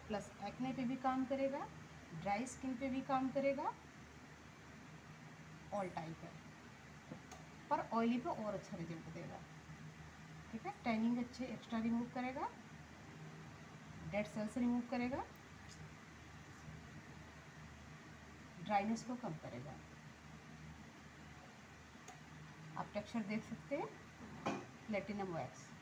Plus acne पे भी काम करेगा, ड्राई स्किन पे भी काम करेगा, ऑल टाइप है, पर ऑयली पे और अच्छा रिजल्ट देगा। ठीक है, टैनिंग अच्छे एक्स्ट्रा रिमूव करेगा, डेड सेल्स रिमूव करेगा, ड्राइनेस को कम करेगा। आप टेक्सचर देख सकते हैं, प्लेटिनम वैक्स।